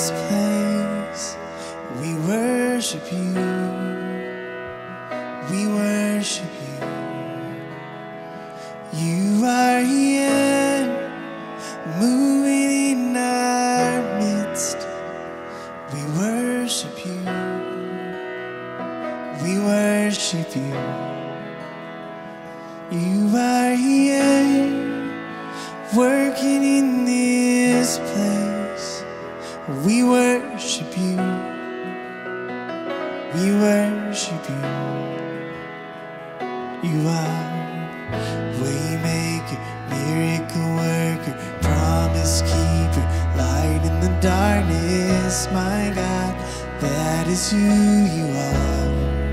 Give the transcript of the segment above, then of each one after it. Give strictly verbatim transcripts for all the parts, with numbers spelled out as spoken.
this place. We worship you. We worship you. You are here, moving in our midst. We worship you. We worship you. You are here, working in this place. We worship you. We worship you. You are waymaker, miracle worker, promise keeper, light in the darkness. My God, that is who you are.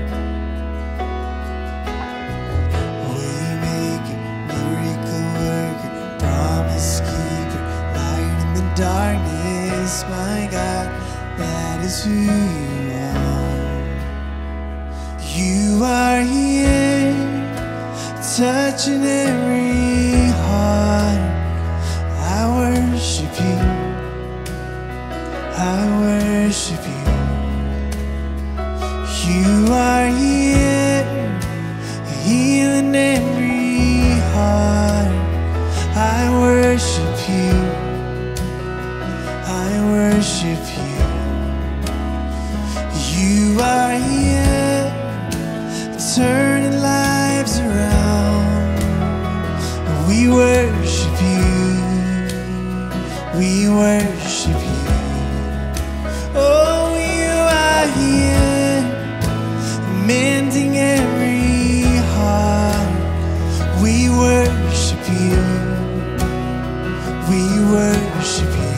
Waymaker, miracle worker, promise keeper, light in the darkness. My God, that is who you are. You are here, touching every heart. I worship you. I worship you. You are here, healing every heart. I worship you. I worship you. You are here, turning lives around. We worship you. We worship you. Oh, you are here, mending every heart. We worship you. We worship you.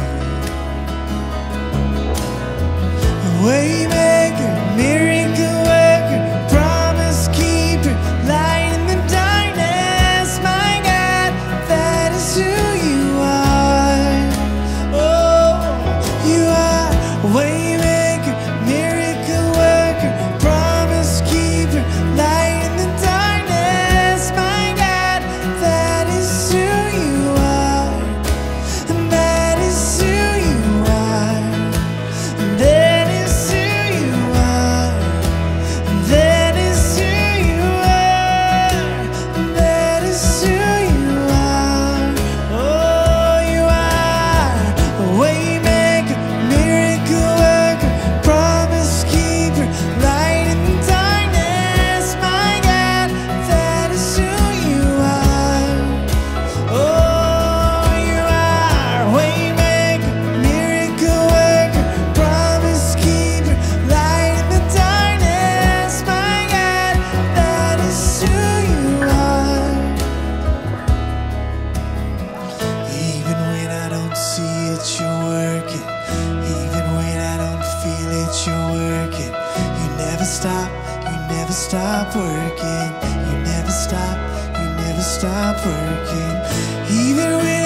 Waymaker, miracle worker, promise keeper, light in the darkness. My God, that is who you are. Oh, you are waymaker, miracle worker, promise keeper, light in the darkness. My God, that is who you are. And that is who you are. And that is who you are. And that is who you are. And that is who you are. Oh, you are a waymaker, miracle worker, promise keeper, light in the darkness. My God, that is who you are. Oh, you are waymaker, miracle worker, promise keeper, light in the darkness. My God, that is who you are. Even when I don't see it, you're working. Even when I don't feel it, you're working. You never stop, you never stop working. You never stop, you never stop working. Even when